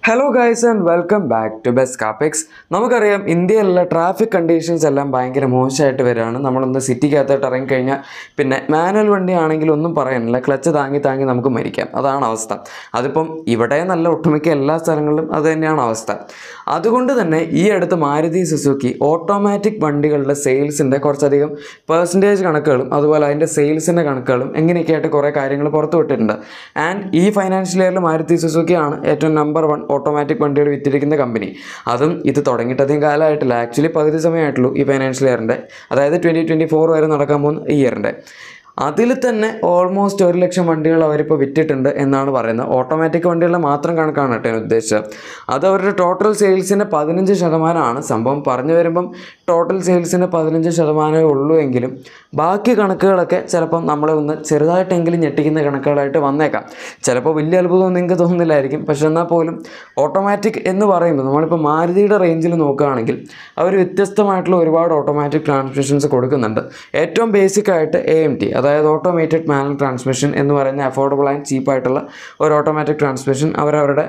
Hello guys and welcome back to Best Capex. നമുക്കറിയാം ഇന്ത്യയിലുള്ള traffic conditions എല്ലാം ഭയങ്കര മോശമായിട്ട് വരികയാണ്. നമ്മളൊന്ന് സിറ്റിക്കകത്തോട്ട് ഇറങ്ങിക്കഴിഞ്ഞാൽ പിന്നെ മാനുവൽ വണ്ടി ആണെങ്കിൽ ഒന്നും പറയാനില്ല, ക്ലച്ച് താങ്ങി നമുക്ക് മരിക്കാം. അതാണ് അവസ്ഥ. അതിപ്പം ഇവിടെ നല്ല ഒട്ടുമിക്ക എല്ലാ സ്ഥലങ്ങളിലും അത് തന്നെയാണ് അവസ്ഥ. അതുകൊണ്ട് തന്നെ ഈ അടുത്ത് മാരുതി സുസുക്കി ഓട്ടോമാറ്റിക് വണ്ടികളുടെ സെയിൽസിൻ്റെ കുറച്ചധികം പെർസെൻറ്റേജ് കണക്കുകളും അതുപോലെ അതിൻ്റെ സെയിൽസിൻ്റെ കണക്കുകളും എങ്ങനെയൊക്കെയായിട്ട് കുറേ കാര്യങ്ങൾ പുറത്തു വിട്ടിട്ടുണ്ട്. ആൻഡ് ഈ ഫൈനാൻഷ്യൽ ഇയറിൽ മാരുതി സുസുക്കിയാണ് ഏറ്റവും നമ്പർ 1 ഓട്ടോമാറ്റിക് വണ്ടികൾ വിറ്റിരിക്കുന്ന കമ്പനി. അതും ഇത് തുടങ്ങിയിട്ട് അധികം കാലമായിട്ടില്ല, ആക്ച്വലി പകുതി സമയമായിട്ടുള്ളൂ ഈ ഫൈനാൻഷ്യൽ ഇയറിൻ്റെ, അതായത് 2024 വരെ നടക്കാൻ പോകുന്ന ഈ ഇയറിൻ്റെ. അതിൽ തന്നെ ഓൾമോസ്റ്റ് 1 ലക്ഷം വണ്ടികൾ അവരിപ്പോൾ വിറ്റിട്ടുണ്ട് എന്നാണ് പറയുന്നത്. ഓട്ടോമാറ്റിക് വണ്ടികളുടെ മാത്രം കണക്കാണ് കേട്ടോ ഞാൻ ഉദ്ദേശിച്ചത്. അത് അവരുടെ ടോട്ടൽ സെയിൽസിൻ്റെ 15% സംഭവം. പറഞ്ഞു വരുമ്പം ടോട്ടൽ സെയിൽസിൻ്റെ 15% ഉള്ളൂ എങ്കിലും ബാക്കി കണക്കുകളൊക്കെ ചിലപ്പം നമ്മളെ ഒന്ന് ചെറുതായിട്ടെങ്കിലും ഞെട്ടിക്കുന്ന കണക്കുകളായിട്ട് വന്നേക്കാം. ചിലപ്പോൾ വലിയ അത്ഭുതമൊന്നും നിങ്ങൾക്ക് തോന്നുന്നില്ലായിരിക്കും, പക്ഷെ എന്നാൽ പോലും ഓട്ടോമാറ്റിക് എന്ന് പറയുമ്പോൾ നമ്മളിപ്പോൾ മാരുതിയുടെ റേഞ്ചിൽ നോക്കുകയാണെങ്കിൽ അവർ വ്യത്യസ്തമായിട്ടുള്ള ഒരുപാട് ഓട്ടോമാറ്റിക് ട്രാൻസ്മിഷൻസ് കൊടുക്കുന്നുണ്ട്. ഏറ്റവും ബേസിക്കായിട്ട് AMT, അതായത് ഓട്ടോമേറ്റഡ് മാനുവൽ ട്രാൻസ്മിഷൻ എന്ന് പറയുന്ന അഫോർഡബിൾ ആൻഡ് ചീപ്പായിട്ടുള്ള ഒരു ഓട്ടോമാറ്റിക് ട്രാൻസ്മിഷൻ അവരവരുടെ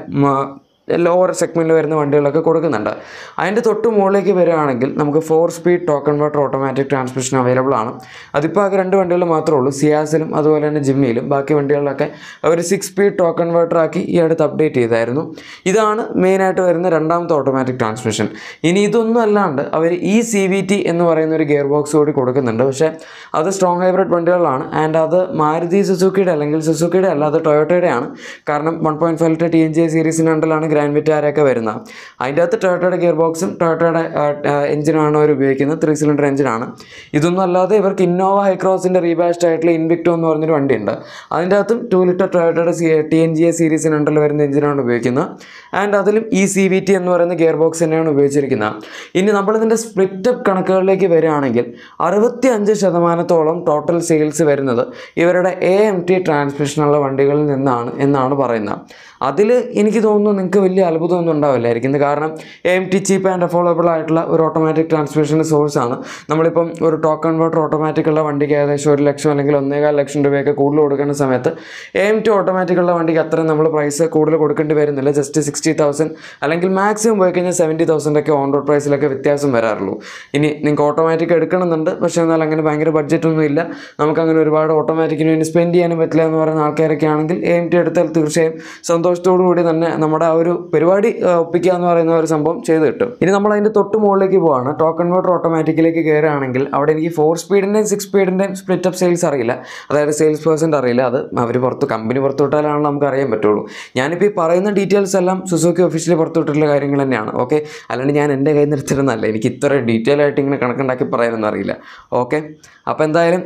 ലോവർ സെഗ്മെൻറ്റിൽ വരുന്ന വണ്ടികളൊക്കെ കൊടുക്കുന്നുണ്ട്. അതിൻ്റെ തൊട്ട് മുകളിലേക്ക് വരികയാണെങ്കിൽ നമുക്ക് 4 speed torque converter automatic transmission available ആണ്. അതിപ്പോൾ ആകെ 2 വണ്ടികൾ മാത്രമേ ഉള്ളൂ, സിയാസിലും അതുപോലെ തന്നെ ജിമ്മിയിലും. ബാക്കി വണ്ടികളിലൊക്കെ അവർ 6 സ്പീഡ് ടോക്ക് കൺവേർട്ടർ ആക്കി ഈ അടുത്ത് അപ്ഡേറ്റ് ചെയ്തായിരുന്നു. ഇതാണ് മെയിനായിട്ട് വരുന്ന രണ്ടാമത്തെ ഓട്ടോമാറ്റിക് ട്രാൻസ്മിഷൻ. ഇനി ഇതൊന്നും അല്ലാണ്ട് അവർ CVT എന്ന് പറയുന്ന ഒരു ഗിയർ ബോക്സ് കൂടി കൊടുക്കുന്നുണ്ട്. പക്ഷേ അത് സ്ട്രോങ് ഹൈബ്രിഡ് വണ്ടികളാണ്. ആൻഡ് അത് മാരുതി സുസുക്കിയുടെ അല്ലെങ്കിൽ സുസുക്കിയുടെ അല്ല, അത് ടൊയോട്ടയുടെ ആണ്. കാരണം 1.5 ലിറ്റർ TNGA സീരീസിൻ്റെ അണ്ടറിലാണ് ഗ്രാൻഡ് വിറ്റാരൊക്കെ വരുന്നത്. അതിൻ്റെ അകത്ത് ടൊയോട്ടയുടെ ഗിയർ ബോക്സും ടൊയോട്ടയുടെ എഞ്ചിനാണ് അവർ ഉപയോഗിക്കുന്നത്, 3 സിലിണ്ടർ എഞ്ചിനാണ്. ഇതൊന്നും അല്ലാതെ ഇവർക്ക് ഇന്നോവ ഹൈക്രോസിൻ്റെ റീബാസ്റ്റ് ആയിട്ടുള്ള ഇൻവിക്ടോ എന്ന് പറഞ്ഞൊരു വണ്ടിയുണ്ട്. അതിൻ്റെ അകത്തും 2 ലിറ്റർ ടൊയോട്ടയുടെ TNGA സീരീസിന് അണ്ടറിൽ വരുന്ന എഞ്ചിനാണ് ഉപയോഗിക്കുന്നത്. ആൻഡ് അതിലും CVT എന്ന് പറയുന്ന ഗിയർ ബോക്സ് തന്നെയാണ് ഉപയോഗിച്ചിരിക്കുന്നത്. ഇനി നമ്മളിതിൻ്റെ സ്പ്ലിറ്റപ്പ് കണക്കുകളിലേക്ക് വരികയാണെങ്കിൽ 65% ടോട്ടൽ സെയിൽസ് വരുന്നത് ഇവരുടെ AMT ട്രാൻസ്മിഷനുള്ള വണ്ടികളിൽ നിന്നാണ് എന്നാണ് പറയുന്നത്. അതിൽ എനിക്ക് തോന്നുന്നു നിങ്ങൾക്ക് വലിയ അത്ഭുതമൊന്നും ഉണ്ടാവില്ലായിരിക്കും. കാരണം AMT ചീപ്പ് ആൻഡ് അഫോർഡബിൾ ആയിട്ടുള്ള ഒരു ഓട്ടോമാറ്റിക് ട്രാൻസ്മിഷൻ്റെ സോഴ്സാണ്. നമ്മളിപ്പം ഒരു ടോക്ക് കൺവേർട്ടർ ഓട്ടോമാറ്റിക്കുള്ള വണ്ടിക്ക് ഏകദേശം 1 ലക്ഷം അല്ലെങ്കിൽ 1.25 ലക്ഷം രൂപയൊക്കെ കൂടുതൽ കൊടുക്കുന്ന സമയത്ത് AMT ഓട്ടോമാറ്റിക്കുള്ള വണ്ടിക്ക് അത്രയും നമ്മൾ പ്രൈസ് കൂടുതൽ കൊടുക്കേണ്ടി വരുന്നില്ല. ജസ്റ്റ് 60,000 അല്ലെങ്കിൽ മാക്സിമം പോയി കഴിഞ്ഞാൽ 70,000 ഒക്കെ ഓൺ റോഡ് പ്രൈസിലൊക്കെ വ്യത്യാസം വരാറുള്ളൂ. ഇനി നിങ്ങൾക്ക് ഓട്ടോമാറ്റിക് എടുക്കണമെന്നുണ്ട്, പക്ഷേ എന്നാൽ അങ്ങനെ ഭയങ്കര ബഡ്ജറ്റൊന്നും ഇല്ല, നമുക്കങ്ങനെ ഒരുപാട് ഓട്ടോമാറ്റിക്കിന് വേണ്ടി സ്പെൻഡ് ചെയ്യാനും പറ്റില്ല എന്ന് പറയുന്ന ആൾക്കാരൊക്കെ ആണെങ്കിൽ AMT എടുത്താൽ തീർച്ചയായും സന്തോഷത്തോടു കൂടി തന്നെ നമ്മുടെ ആ ഒരു പരിപാടി ഒപ്പിക്കുക എന്ന് പറയുന്ന ഒരു സംഭവം ചെയ്ത് കിട്ടും. ഇനി നമ്മൾ അതിൻ്റെ തൊട്ട് മുകളിലേക്ക് പോവാണ്. ടോക്ക് കൺവേർട്ടർ ഓട്ടോമാറ്റിക്കിലേക്ക് കയറുകയാണെങ്കിൽ അവിടെ എനിക്ക് 4 സ്പീഡിൻ്റെയും 6 സ്പീഡിൻ്റെയും സ്പ്ലിറ്റപ്പ് സെയിൽസ് അറിയില്ല, അതായത് സെയിൽസ് പേഴ്സൻ്റ് അറിയില്ല. അത് അവർ കമ്പനി പുറത്തു വിട്ടാലാണല്ലോ നമുക്ക് അറിയാൻ പറ്റുള്ളൂ. ഞാനിപ്പോൾ ഈ പറയുന്ന ഡീറ്റെയിൽസ് എല്ലാം സുസുക്കി ഒഫീഷ്യലി പുറത്തു വിട്ടിട്ടുള്ള കാര്യങ്ങൾ തന്നെയാണ്. ഓക്കെ, അല്ലാണ്ട് ഞാൻ എൻ്റെ കയ്യിൽ നിന്ന് എടുത്തിരുന്നല്ല, എനിക്ക് ഇത്ര ഡീറ്റെയിൽ ആയിട്ട് ഇങ്ങനെ കണക്കുണ്ടാക്കി പറയാനൊന്നും അറിയില്ല. ഓക്കെ, അപ്പോൾ എന്തായാലും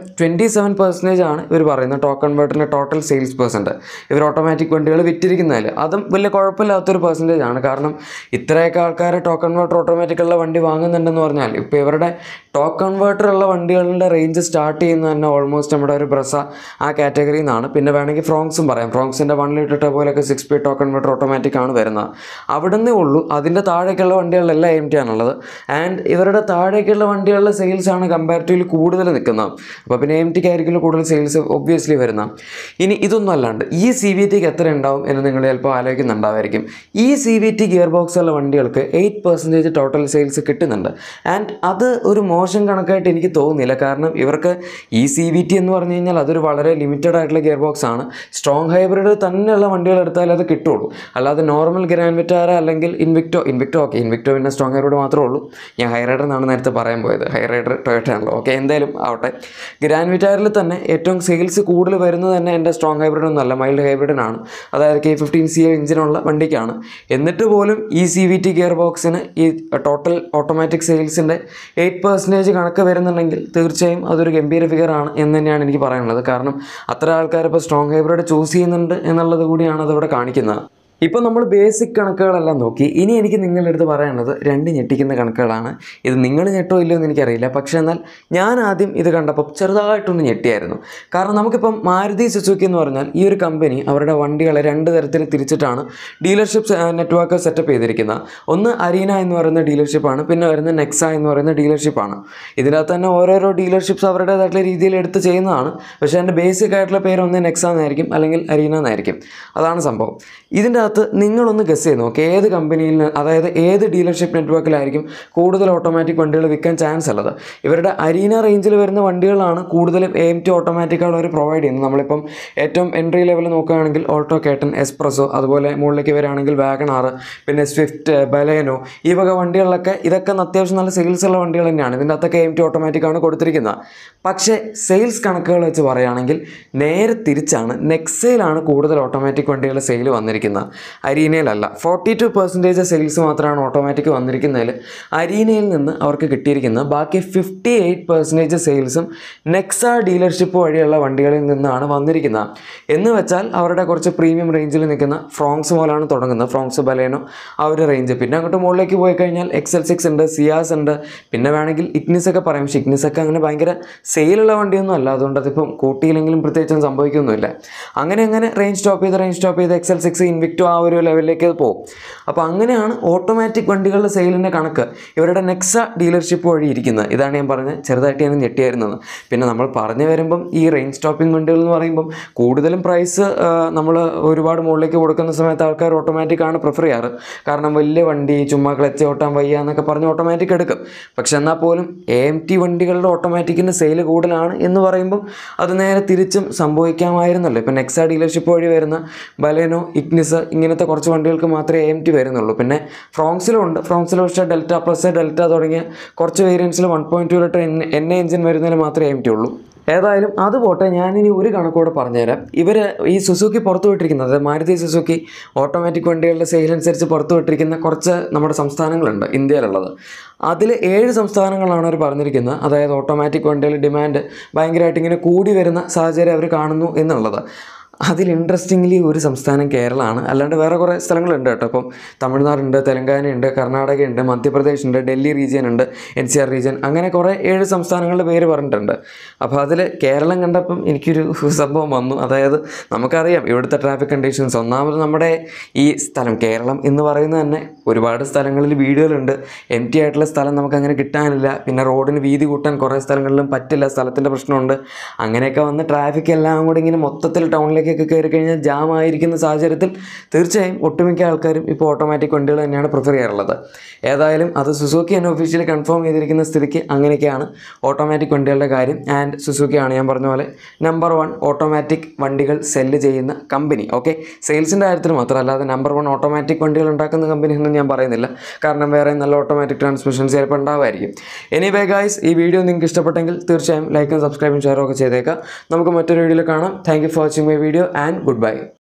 27% ആണ് ഇവർ പറയുന്നത് ടോക്ക് കൺവേർട്ടറിൻ്റെ ടോട്ടൽ സെയിൽസ് പെർസെൻറ്റ് ഇവർ ഓട്ടോമാറ്റിക് വണ്ടികൾ വിറ്റിരിക്കുന്നതിൽ. അതും വലിയ കുഴപ്പമില്ലാത്തൊരു പെർസെൻറ്റേജ് ആണ്. കാരണം ഇത്രയൊക്കെ ആൾക്കാർ ടോക്ക് കൺവേർട്ടർ ഓട്ടോമാറ്റിക്കുള്ള വണ്ടി വാങ്ങുന്നുണ്ടെന്ന് പറഞ്ഞാൽ ഇപ്പോൾ ഇവരുടെ ടോക്ക് കൺവേർട്ടർ ഉള്ള വണ്ടികളുടെ റേഞ്ച് സ്റ്റാർട്ട് ചെയ്യുന്നത് തന്നെ ഓൾമോസ്റ്റ് നമ്മുടെ ഒരു ബ്രസ ആ കാറ്റഗറിയിൽ നിന്നാണ്. പിന്നെ വേണമെങ്കിൽ ഫ്രോങ്സും പറയാം. ഫ്രോങ്സിൻ്റെ 1 ലിറ്റർ പോലെയൊക്കെ 6 സ്പീഡ് ടോക്ക് കൺവേർട്ടർ ഓട്ടോമാറ്റിക് ആണ് വരുന്നത്. അവിടെ നിന്നേ ഉള്ളൂ. അതിൻ്റെ താഴേക്കുള്ള വണ്ടികളിലെല്ലാം AMT ആണുള്ളത്. ആൻഡ് ഇവരുടെ താഴേക്കുള്ള വണ്ടികളുടെ സെയിൽസ് ആണ് കമ്പാരിറ്റീവ്ലി കൂടുതൽ നിൽക്കുന്നത്. അപ്പോൾ പിന്നെ AMTക്ക് ആയിരിക്കും കൂടുതൽ സെയിൽസ് ഒബ്വിയസ്ലി വരുന്നത്. ഇനി ഇതൊന്നും അല്ലാണ്ട് CVTക്ക് എത്ര ഉണ്ടാവും എന്ന് നിങ്ങൾ ചിലപ്പോൾ ആലോചിക്കുന്നുണ്ടാവായിരിക്കും. CVT ഗിയർ ബോക്സ് ഉള്ള വണ്ടികൾക്ക് 8% ടോട്ടൽ സെയിൽസ് കിട്ടുന്നുണ്ട്. ആൻഡ് അത് ഒരു മോശം കണക്കായിട്ട് എനിക്ക് തോന്നുന്നില്ല. കാരണം ഇവർക്ക് CVT എന്ന് പറഞ്ഞു കഴിഞ്ഞാൽ അതൊരു വളരെ ലിമിറ്റഡ് ആയിട്ടുള്ള ഗിയർ ബോക്സ് ആണ്. സ്ട്രോങ് ഹൈബ്രിഡ് തന്നെയുള്ള വണ്ടികൾ എടുത്താൽ അത് കിട്ടുള്ളൂ. അല്ലാതെ നോർമൽ ഗ്രാൻഡ് വിറ്റാര അല്ലെങ്കിൽ ഇൻവിക്ടോ ഓക്കെ, ഇൻവിക്ടോ പിന്നെ സ്ട്രോങ് ഹൈബ്രിഡ് മാത്രമേ ഉള്ളൂ. ഞാൻ ഹൈറൈഡർ എന്നാണ് നേരത്തെ പറയാൻ പോയത്, ഹൈറൈഡർ ടൊയോട്ട ആണല്ലോ. ഓക്കെ, എന്തായാലും ആവട്ടെ. ഗ്രാൻഡ് വിറ്റാരിൽ തന്നെ ഏറ്റവും സെയിൽസ് കൂടുതൽ വരുന്നത് തന്നെ എൻ്റെ സ്ട്രോങ് ഹൈബ്രിഡ് ഒന്നല്ല, മൈൽഡ് ഹൈബ്രിഡിനാണ്. അതായത് K15CA എഞ്ചിനുള്ള വണ്ടിക്കാണ്. എന്നിട്ട് പോലും CVT ഗിയർ ബോക്സിന് ഈ ടോട്ടൽ ഓട്ടോമാറ്റിക് സെയിൽസിൻ്റെ 8% കണക്ക് വരുന്നുണ്ടെങ്കിൽ തീർച്ചയായും അതൊരു ഗംഭീര ഫിഗറാണ് എന്ന് തന്നെയാണ് എനിക്ക് പറയാനുള്ളത്. കാരണം അത്ര ആൾക്കാർ ഇപ്പോൾ സ്ട്രോങ് ഹൈബ്രിഡ് ചൂസ് ചെയ്യുന്നുണ്ട് എന്നുള്ളത് കൂടിയാണ് അതിവിടെ കാണിക്കുന്നത്. ഇപ്പോൾ നമ്മൾ ബേസിക് കണക്കുകളെല്ലാം നോക്കി. ഇനി എനിക്ക് നിങ്ങളുടെ അടുത്ത് പറയാനുള്ളത് 2 ഞെട്ടിക്കുന്ന കണക്കുകളാണ്. ഇത് നിങ്ങൾ ഞെട്ടോ ഇല്ലയോ എന്ന് എനിക്കറിയില്ല, പക്ഷേ എന്നാൽ ഞാൻ ആദ്യം ഇത് കണ്ടപ്പോൾ ചെറുതായിട്ടൊന്ന് ഞെട്ടിയായിരുന്നു. കാരണം നമുക്കിപ്പം മാരുതി സുസുക്കി എന്ന് പറഞ്ഞാൽ ഈ ഒരു കമ്പനി അവരുടെ വണ്ടികളെ 2 തരത്തിൽ തിരിച്ചിട്ടാണ് ഡീലർഷിപ്പ് നെറ്റ്വർക്ക് സെറ്റപ്പ് ചെയ്തിരിക്കുന്നത്. ഒന്ന് അരീന എന്ന് പറയുന്ന ഡീലർഷിപ്പാണ്, പിന്നെ വരുന്ന നെക്സ എന്ന് പറയുന്ന ഡീലർഷിപ്പാണ്. ഇതിനകത്ത് തന്നെ ഓരോരോ ഡീലർഷിപ്സ് അവരുടേതായിട്ടുള്ള രീതിയിൽ എടുത്ത് ചെയ്യുന്നതാണ്. പക്ഷേ അതിൻ്റെ ബേസിക് ആയിട്ടുള്ള പേര് ഒന്ന് നെക്സ എന്നായിരിക്കും അല്ലെങ്കിൽ അരീന എന്നായിരിക്കും. അതാണ് സംഭവം. ഇതിൻ്റെ ഇതിനകത്ത് നിങ്ങളൊന്ന് ഗസ് ചെയ്ത് നോക്കുക, ഏത് കമ്പനിയിൽ അതായത് ഏത് ഡീലർഷിപ്പ് നെറ്റ്വർക്കിലായിരിക്കും കൂടുതൽ ഓട്ടോമാറ്റിക് വണ്ടികൾ വിൽക്കാൻ ചാൻസ് ഉള്ളത്. ഇവരുടെ അരീന റേഞ്ചിൽ വരുന്ന വണ്ടികളാണ് കൂടുതലും AMT ഓട്ടോമാറ്റിക്കുകൾ അവർ പ്രൊവൈഡ് ചെയ്യുന്നത്. നമ്മളിപ്പം ഏറ്റവും എൻട്രി ലെവൽ നോക്കുകയാണെങ്കിൽ ഓട്ടോ കേട്ടൻ, എസ്പ്രസോ, അതുപോലെ മുകളിലേക്ക് വരികയാണെങ്കിൽ വാഗണാർ, പിന്നെ സ്വിഫ്റ്റ്, ബലേനോ, ഈ വക വണ്ടികളിലൊക്കെ ഇതൊക്കെ അത്യാവശ്യം നല്ല സെയിൽസ് ഉള്ള വണ്ടികൾ തന്നെയാണ്. ഇതിൻ്റെ അകത്തൊക്കെ AMT ഓട്ടോമാറ്റിക്കാണ് കൊടുത്തിരിക്കുന്നത്. പക്ഷേ സെയിൽസ് കണക്കുകൾ വെച്ച് പറയുകയാണെങ്കിൽ നേരെ തിരിച്ചാണ്. നെക്സയിലാണ് കൂടുതൽ ഓട്ടോമാറ്റിക് വണ്ടികളുടെ സെയിൽ വന്നിരിക്കുന്നത്, അരീനയിലല്ല. 42% സെയിൽസ് മാത്രമാണ് ഓട്ടോമാറ്റിക് വന്നിരിക്കുന്നതിൽ. അരീനയിൽ നിന്ന് അവർക്ക് കിട്ടിയിരിക്കുന്നത് ബാക്കി 58% സെയിൽസും നെക്സ ഡീലർഷിപ്പ് വഴിയുള്ള വണ്ടികളിൽ നിന്നാണ് വന്നിരിക്കുന്നത്. എന്ന് വെച്ചാൽ അവരുടെ കുറച്ച് പ്രീമിയം റേഞ്ചിൽ നിൽക്കുന്ന ഫ്രോങ്സ് മുതലാണ് തുടങ്ങുന്നത്, ഫ്രോങ്സ്, ബലേനോ ആ ഒരു റേഞ്ച്. പിന്നെ അങ്ങോട്ട് മുകളിലേക്ക് പോയി കഴിഞ്ഞാൽ XL6 ഉണ്ട്, സിയാസ് ഉണ്ട്, പിന്നെ വേണമെങ്കിൽ ഇഗ്നിസ് ഒക്കെ പറയാം. പക്ഷേ ഇഗ്നിസ് ഒക്കെ അങ്ങനെ ഭയങ്കര സെയിലുള്ള വണ്ടിയൊന്നും അല്ല, അതുകൊണ്ട് അതിപ്പം കൂട്ടിയില്ലെങ്കിലും പ്രത്യേകിച്ചൊന്നും സംഭവിക്കൊന്നുമില്ല. അങ്ങനെ റേഞ്ച് സ്റ്റോപ്പ് ചെയ്ത് XL6, ഇൻവിക്ടോ ആ ഒരു ലെവലിലേക്ക് അത് പോകും. അപ്പോൾ അങ്ങനെയാണ് ഓട്ടോമാറ്റിക് വണ്ടികളുടെ സെയിലിൻ്റെ കണക്ക് ഇവരുടെ നെക്സ ഡീലർഷിപ്പ് വഴി ഇരിക്കുന്നത്. ഇതാണ് ഞാൻ പറഞ്ഞത്, ചെറുതായിട്ട് ഞാൻ ഞെട്ടിയായിരുന്നത്. പിന്നെ നമ്മൾ പറഞ്ഞു വരുമ്പം ഈ റേഞ്ച് സ്റ്റോപ്പിംഗ് വണ്ടികൾ എന്ന് പറയുമ്പം കൂടുതലും പ്രൈസ് നമ്മൾ ഒരുപാട് മുകളിലേക്ക് കൊടുക്കുന്ന സമയത്ത് ആൾക്കാർ ഓട്ടോമാറ്റിക്കാണ് പ്രിഫർ ചെയ്യാറ്. കാരണം വലിയ വണ്ടി ചുമ്മാ ക്ലച്ച് ഓട്ടാൻ വയ്യ എന്നൊക്കെ പറഞ്ഞ് ഓട്ടോമാറ്റിക് എടുക്കും. പക്ഷെ എന്നാൽ പോലും AMT വണ്ടികളുടെ ഓട്ടോമാറ്റിക്കിൻ്റെ സെയിൽ കൂടുതലാണ് എന്ന് പറയുമ്പം അത് നേരെ തിരിച്ചും സംഭവിക്കാമായിരുന്നല്ലോ. ഇപ്പം നെക്സ ഡീലർഷിപ്പ് വഴി വരുന്ന ബലേനോ, ഇഗ്നിസ് ഇങ്ങനത്തെ കുറച്ച് വണ്ടികൾക്ക് മാത്രമേ AMT വരുന്നുള്ളൂ. പിന്നെ ഫ്രോങ്സിലും ഉണ്ട്. ഫ്രോങ്സിൽ പക്ഷേ ഡെൽറ്റ പ്ലസ്, ഡെൽറ്റ തുടങ്ങിയ കുറച്ച് വേരിയൻസിൽ 1.2 ലിറ്റർ NA എഞ്ചിൻ വരുന്നതിന് മാത്രമേ AMT ഉള്ളൂ. ഏതായാലും അത് പോട്ടെ, ഞാനിനി ഒരു കണക്കൂടെ പറഞ്ഞുതരാം. ഇവർ ഈ സുസുക്കി പുറത്തു വിട്ടിരിക്കുന്നത്, അതായത് മാരുതി സുസുക്കി ഓട്ടോമാറ്റിക് വണ്ടികളുടെ സെയിൽ അനുസരിച്ച് പുറത്തു വിട്ടിരിക്കുന്ന കുറച്ച് നമ്മുടെ സംസ്ഥാനങ്ങളുണ്ട് ഇന്ത്യയിലുള്ളത്. അതിൽ 7 സംസ്ഥാനങ്ങളാണ് അവർ പറഞ്ഞിരിക്കുന്നത്. അതായത് ഓട്ടോമാറ്റിക് വണ്ടികളുടെ ഡിമാൻഡ് ഭയങ്കരമായിട്ട് ഇങ്ങനെ കൂടി വരുന്ന സാഹചര്യം അവർ കാണുന്നു എന്നുള്ളത്. അതിൽ ഇൻട്രസ്റ്റിംഗ്ലി ഒരു സംസ്ഥാനം കേരളമാണ്, അല്ലാണ്ട് വേറെ കുറേ സ്ഥലങ്ങളുണ്ട് കേട്ടോ. ഇപ്പം തമിഴ്നാടുണ്ട്, തെലങ്കാനയുണ്ട്, കർണാടകയുണ്ട്, മധ്യപ്രദേശ് ഉണ്ട്, ഡൽഹി റീജിയൻ ഉണ്ട്, NCR റീജിയൻ, അങ്ങനെ കുറേ 7 സംസ്ഥാനങ്ങളുടെ പേര് പറഞ്ഞിട്ടുണ്ട്. അപ്പോൾ അതിൽ കേരളം കണ്ടപ്പം എനിക്കൊരു സംഭവം വന്നു. അതായത് നമുക്കറിയാം ഇവിടുത്തെ ട്രാഫിക് കണ്ടീഷൻസ്. ഒന്നാമത് നമ്മുടെ ഈ സ്ഥലം കേരളം എന്ന് പറയുന്നത് തന്നെ ഒരുപാട് സ്ഥലങ്ങളിൽ വീടുകളുണ്ട്, empty ആയിട്ടുള്ള സ്ഥലം നമുക്കങ്ങനെ കിട്ടാനില്ല. പിന്നെ റോഡിന് വീതി കൂട്ടാൻ കുറേ സ്ഥലങ്ങളിലും പറ്റില്ല, സ്ഥലത്തിൻ്റെ പ്രശ്നമുണ്ട്. അങ്ങനെയൊക്കെ വന്ന് ട്രാഫിക് എല്ലാം കൂടി ഇങ്ങനെ മൊത്തത്തിൽ ടൗണിലേക്ക് കയറി കഴിഞ്ഞാൽ ജാം ആയിരിക്കുന്ന സാഹചര്യത്തിൽ തീർച്ചയായും ഒട്ടുമിക്ക ആൾക്കാരും ഇപ്പോൾ ഓട്ടോമാറ്റിക് വണ്ടികൾ തന്നെയാണ് പ്രിഫർ ചെയ്യാറുള്ളത്. ഏതായാലും അത് സുസുക്കി തന്നെ ഒഫീഷ്യലി കൺഫേം ചെയ്തിരിക്കുന്ന സ്ഥിതിക്ക് അങ്ങനെയൊക്കെയാണ് ഓട്ടോമാറ്റിക് വണ്ടികളുടെ കാര്യം. ആൻഡ് സുസുക്കിയാണ് ഞാൻ പറഞ്ഞ പോലെ നമ്പർ 1 ഓട്ടോമാറ്റിക് വണ്ടികൾ സെല്ല് ചെയ്യുന്ന കമ്പനി. ഓക്കെ, സെയിൽസിൻ്റെ കാര്യത്തിൽ മാത്രം, അല്ലാതെ നമ്പർ 1 ഓട്ടോമാറ്റിക് വണ്ടികൾ ഉണ്ടാക്കുന്ന കമ്പനി ഒന്നും ഞാൻ പറയുന്നില്ല. കാരണം വേറെ നല്ല ഓട്ടോമാറ്റിക് ട്രാൻസ്മിഷൻസ് ചിലപ്പോൾ ഉണ്ടാവുമായിരിക്കും. എനിവേ ഗൈസ്, ഈ വീഡിയോ നിങ്ങൾക്ക് ഇഷ്ടപ്പെട്ടെങ്കിൽ തീർച്ചയായും ലൈക്കും സബ്സ്ക്രൈബും ഷെയറും ഒക്കെ ചെയ്തേക്കാം. നമുക്ക് മറ്റൊരു വീഡിയോയിൽ കാണാം. Thank you for watching my video and goodbye.